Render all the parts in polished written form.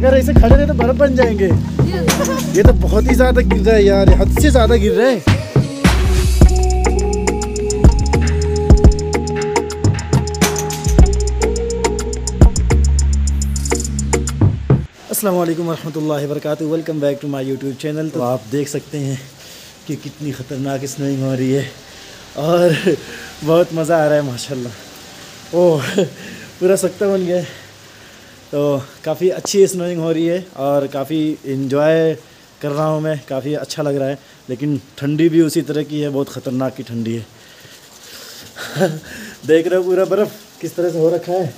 अगर ऐसे खड़े रहे तो बर्फ बन जाएंगे। ये तो बहुत ही ज्यादा गिर रहा है यार, हद से ज्यादा गिर रहा है। अस्सलाम वालेकुम रहमतुल्लाहि व बरकातुहू। Welcome back to my YouTube channel. तो आप देख सकते हैं कि कितनी ख़तरनाक स्नोइंग हो रही है और बहुत मज़ा आ रहा है माशाल्लाह। ओह पूरा सख्ता बन गया है। तो काफ़ी अच्छी स्नोइंग हो रही है और काफ़ी इन्जॉय कर रहा हूँ मैं, काफ़ी अच्छा लग रहा है। लेकिन ठंडी भी उसी तरह की है, बहुत ख़तरनाक की ठंडी है। देख रहे हो पूरा बर्फ़ किस तरह से हो रखा है।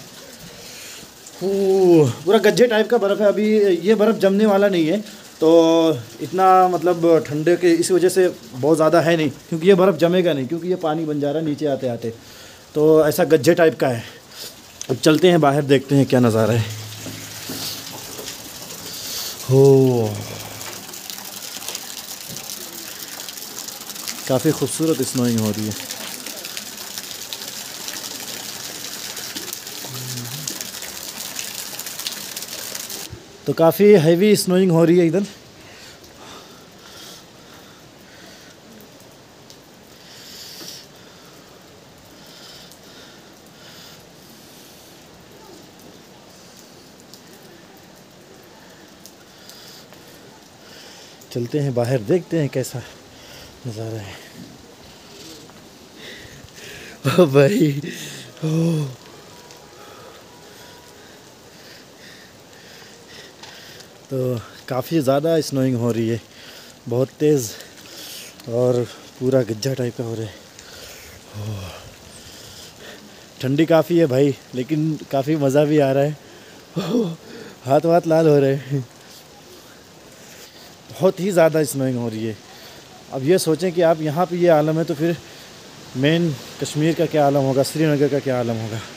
पूरा गज्जे टाइप का बर्फ़ है। अभी ये बर्फ़ जमने वाला नहीं है, तो इतना मतलब ठंडे के इस वजह से बहुत ज़्यादा है नहीं, क्योंकि ये बर्फ़ जमेगा नहीं, क्योंकि ये पानी बन जा रहा है नीचे आते आते। तो ऐसा गज्जे टाइप का है। अब चलते हैं बाहर, देखते हैं क्या नज़ारा है। हो काफ़ी खूबसूरत स्नोइंग हो रही है। तो काफ़ी हैवी स्नोइंग हो रही है इधर। चलते हैं बाहर, देखते हैं कैसा नज़ारा है। ओ भाई ओ तो काफ़ी ज़्यादा स्नोइंग हो रही है, बहुत तेज़, और पूरा गज्जा टाइप का हो रहा है। ठंडी काफ़ी है भाई, लेकिन काफ़ी मज़ा भी आ रहा है। हाथ वाथ लाल हो रहे हैं। बहुत ही ज़्यादा स्नोइंग हो रही है। अब ये सोचें कि आप यहाँ पे ये आलम है, तो फिर मेन कश्मीर का क्या आलम होगा, श्रीनगर का क्या आलम होगा।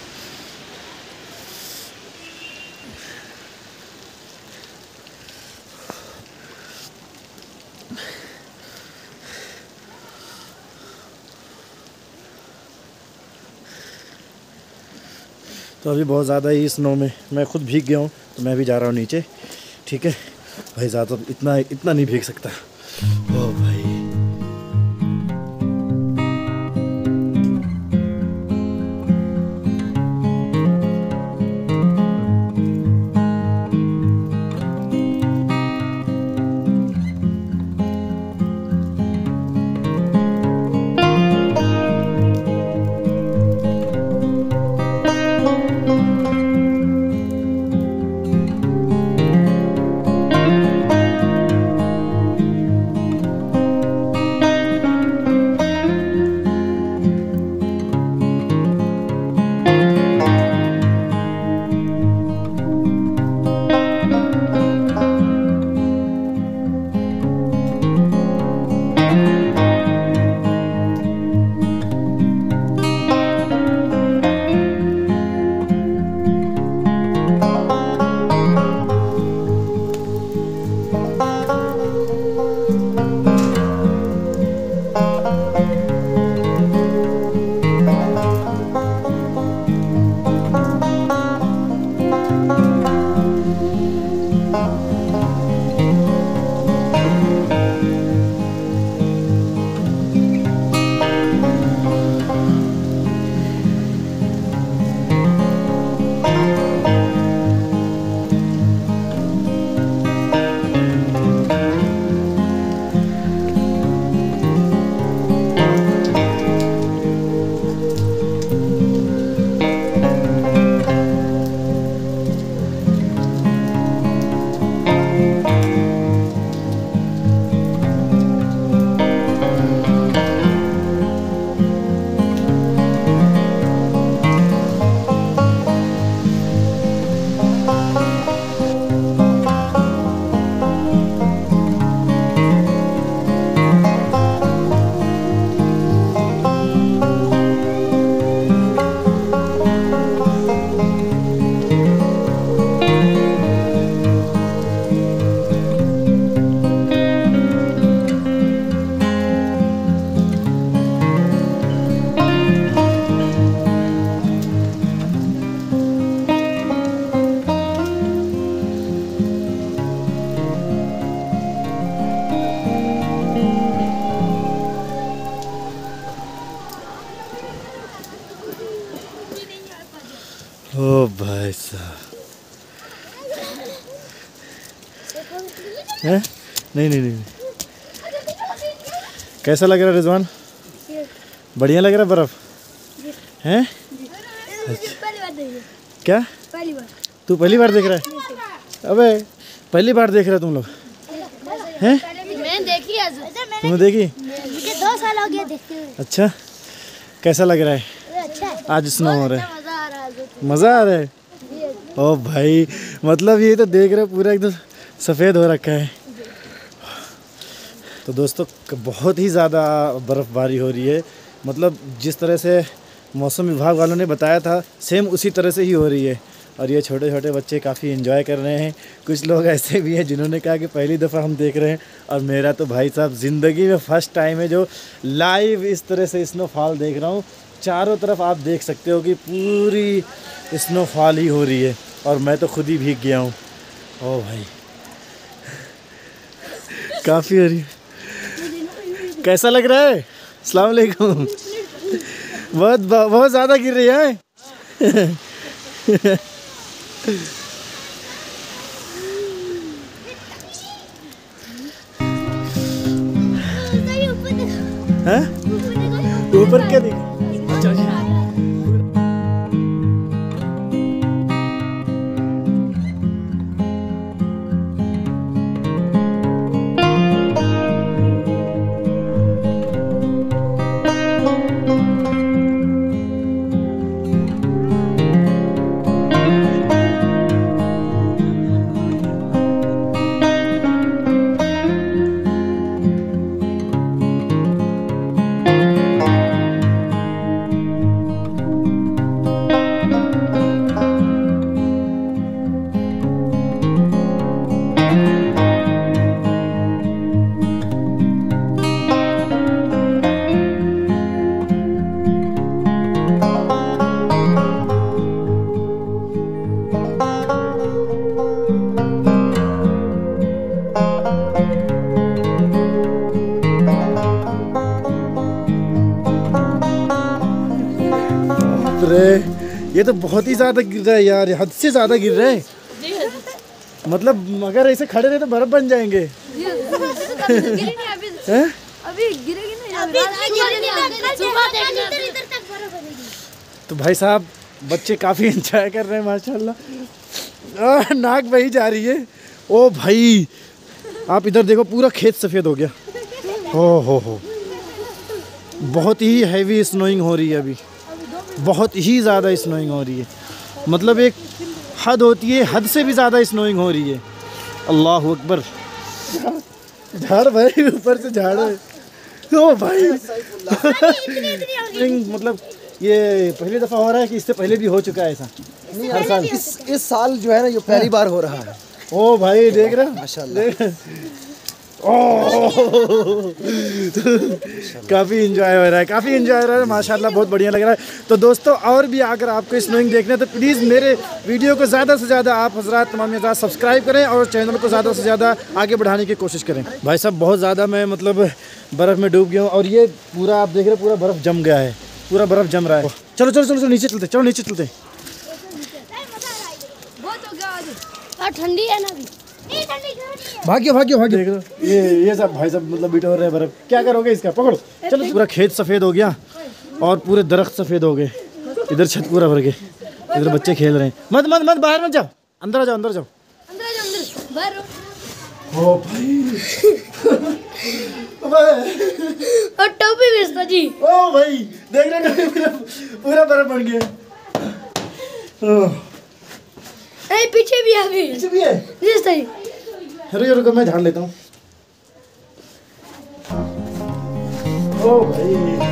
तो अभी बहुत ज़्यादा ही स्नो में मैं खुद भीग गया हूँ, तो मैं भी जा रहा हूँ नीचे। ठीक है भाई, ज़्यादा इतना नहीं भीग सकता। ओ भाई हैं? नहीं नहीं नहीं। कैसा लग रहा है रिजवान? बढ़िया लग रहा है बर्फ हैं? क्या तू पहली बार देख रहा है? अबे पहली बार देख रहा है तुम लोग हैं? मैंने देखी है। तुमने देखी? मुझे 2 साल हो गए देखते हुए। अच्छा कैसा लग रहा है? अच्छा आज स्नो हो रहा है, मजा आ रहा है। मज़ा आ रहा है। ओ भाई मतलब ये तो देख रहे हो पूरा एकदम सफ़ेद हो रखा है। तो दोस्तों बहुत ही ज़्यादा बर्फ़बारी हो रही है, मतलब जिस तरह से मौसम विभाग वालों ने बताया था सेम उसी तरह से ही हो रही है। और ये छोटे छोटे बच्चे काफ़ी एंजॉय कर रहे हैं। कुछ लोग ऐसे भी हैं जिन्होंने कहा कि पहली दफ़ा हम देख रहे हैं, और मेरा तो भाई साहब ज़िंदगी में फ़र्स्ट टाइम है जो लाइव इस तरह से स्नोफॉल देख रहा हूँ। चारों तरफ आप देख सकते हो कि पूरी स्नोफॉल ही हो रही है, और मैं तो खुद ही भीग गया हूँ। ओ भाई काफ़ी हो रही है। कैसा लग रहा है? अस्सलाम वालेकुम। बहुत ज़्यादा गिर रही है। हैं? ऊपर क्या दिख? ये तो बहुत ही ज़्यादा गिर रहा है यार, हद से ज़्यादा गिर रहा है। मतलब अगर ऐसे खड़े रहे तो बर्फ बन जाएंगे। अभी गिरेगी तो भाई साहब बच्चे काफ़ी एंजॉय कर रहे हैं माशाल्लाह। नाक बही जा रही है। ओ भाई आप इधर देखो, पूरा खेत सफ़ेद हो गया। हो बहुत ही हैवी स्नोइंग हो रही है अभी, बहुत ही ज़्यादा स्नोइंग हो रही है। मतलब एक हद होती है, हद से भी ज़्यादा स्नोइंग हो रही है। अल्लाह अकबर। झाड़ भाई ऊपर से झाड़ है। ओ भाई मतलब ये पहली दफ़ा हो रहा है कि इससे पहले भी हो चुका है ऐसा? हर साल इस साल जो है ना ये पहली बार हो रहा है। ओ भाई देख रहे माशाल्लाह। काफ़ी इंजॉय हो रहा है, काफ़ी इंजॉय हो रहा है माशाल्लाह, बहुत बढ़िया लग रहा है। तो दोस्तों और भी अगर आपको स्नोइंग देखना है तो प्लीज़ मेरे वीडियो को ज़्यादा से ज़्यादा आप हज़रात तमाम हज़रात सब्सक्राइब करें और चैनल को ज़्यादा से ज़्यादा आगे बढ़ाने की कोशिश करें। भाई साहब बहुत ज़्यादा मैं मतलब बर्फ़ में डूब गया हूँ, और ये पूरा आप देख रहे हैं पूरा बर्फ़ जम गया है, पूरा बर्फ़ जम रहा है। चलो चलो चलो नीचे चलते, चलो नीचे चलते। ठंडी है ना अभी। भाग्य भाग्य भाग्य देख लो ये सब भाई साहब मतलब बिटोर रहे बर्फ। क्या करोगे इसका? पकड़ो। चलो पूरा खेत सफ़ेद हो गया और पूरे दरख्त सफ़ेद हो गए। इधर छत पूरा भर गए, इधर बच्चे खेल रहे हैं। मत मत मत बाहर मत जाओ, अंदर आ जाओ, अंदर जाओ, अंदर बाहर। ओ भाई और टोपी बेचता जी। ओ भाई देख रहे हो पूरा बर्फ बन गया। पीछे भी आ गई। पीछे भी है। जी सही। रुको मैं झाड़ लेता हूँ। ओ भाई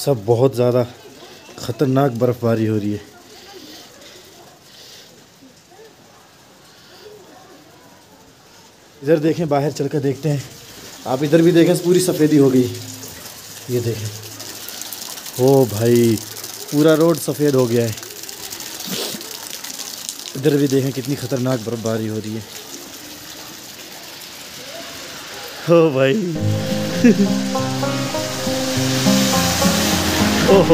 सब बहुत ज़्यादा ख़तरनाक बर्फ़बारी हो रही है। इधर देखें, बाहर चल कर देखते हैं। आप इधर भी देखें, पूरी सफ़ेदी हो गई। ये देखें, ओ भाई पूरा रोड सफ़ेद हो गया है। इधर भी देखें कितनी ख़तरनाक बर्फ़बारी हो रही है। ओ भाई ओहो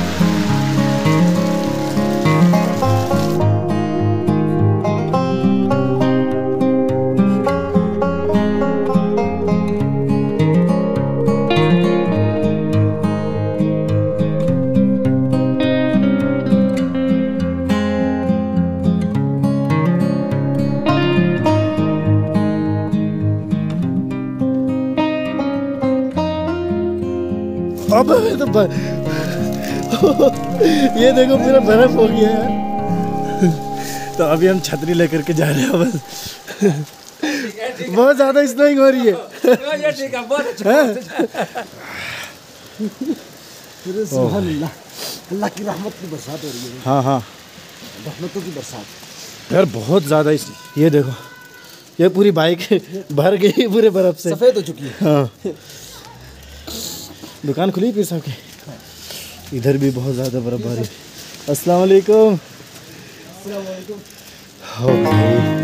अब तो ये देखो पूरा बर्फ हो गया यार। तो अभी हम छतरी लेकर के जा रहे हैं बस। बहुत ज़्यादा स्नोइंग हो रही है। अल्लाह की रहमत की बरसात हो रही है। हाँ हाँ, रहमतों की बरसात यार बहुत ज़्यादा। ये देखो, ये पूरी बाइक भर गई पूरे बर्फ से, सफ़ेद हो चुकी है। हाँ, दुकान खुली पीर साहब की। इधर भी बहुत ज़्यादा बर्फबारी। अस्सलाम वालेकुम। हो भाई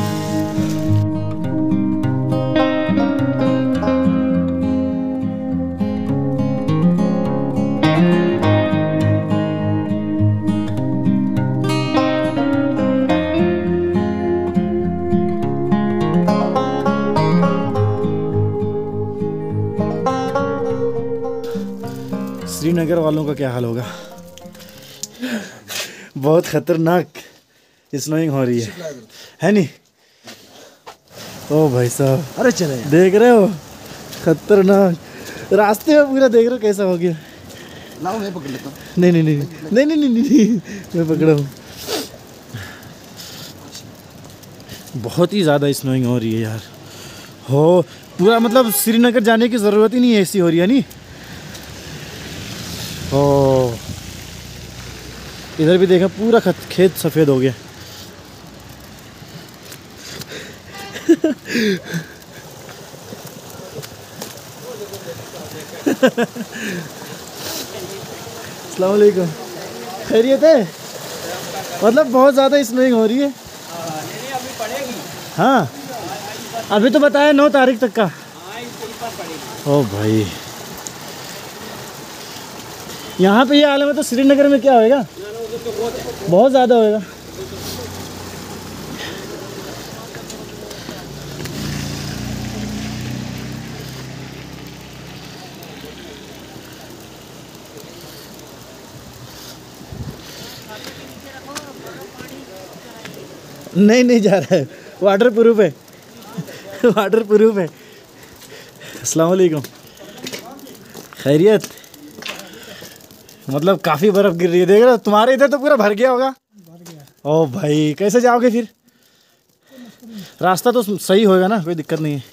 श्रीनगर वालों का क्या हाल होगा। बहुत ख़तरनाक स्नोइंग हो रही है नहीं? ओ भाई साहब, अरे चले देख रहे हो, खतरनाक रास्ते में पूरा देख रहे हो कैसा हो गया। लाओ मैं पकड़ लेता हूँ। नहीं नहीं नहीं नहीं नहीं नहीं नहीं, मैं पकड़ा हूँ। बहुत ही ज़्यादा स्नोइंग हो रही है यार। हो पूरा मतलब श्रीनगर जाने की ज़रूरत ही नहीं है, ऐसी हो रही है नहीं। ओ इधर भी देखा, पूरा खेत सफ़ेद हो गया। अस्सलाम वालेकुम, खैरियत है? मतलब बहुत ज़्यादा स्नोइंग हो रही है। हाँ अभी तो बताया 9 तारीख तक का। ओ भाई यहाँ पे ये हाल है, तो श्रीनगर में क्या होएगा? बहुत ज़्यादा होएगा। नहीं नहीं जा रहा है, वाटर प्रूफ है। वाटर प्रूफ है। अस्सलाम वालेकुम, खैरियत? मतलब काफ़ी बर्फ़ गिर रही है, देख रहे हो? तुम्हारे इधर तो पूरा भर गया होगा। ओ भाई कैसे जाओगे फिर? रास्ता तो सही होएगा ना, कोई दिक्कत नहीं है।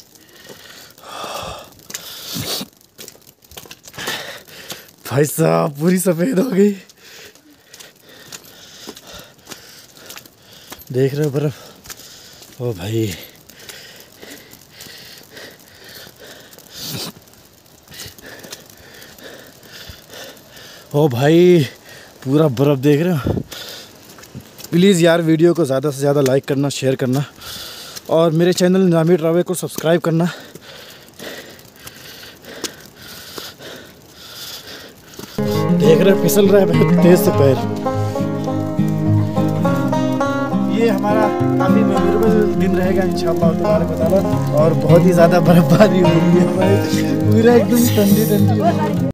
भाई साहब पूरी सफ़ेद हो गई, देख रहे हो बर्फ़। ओ भाई ओ भाई पूरा बर्फ़ देख रहे हो। प्लीज़ यार वीडियो को ज़्यादा से ज़्यादा लाइक करना, शेयर करना, और मेरे चैनल निज़ामी ट्रैवल को सब्सक्राइब करना। देख रहे हो फिसल रहा है बहुत तेज़ से पैर। ये हमारा काफ़ी मेमोरेबल दिन रहेगा इंशाअल्लाह तबारक व तआला। और बहुत ही ज़्यादा बर्फ़बारी हो रही है भाई, पूरा एकदम ठंडी ठंडी।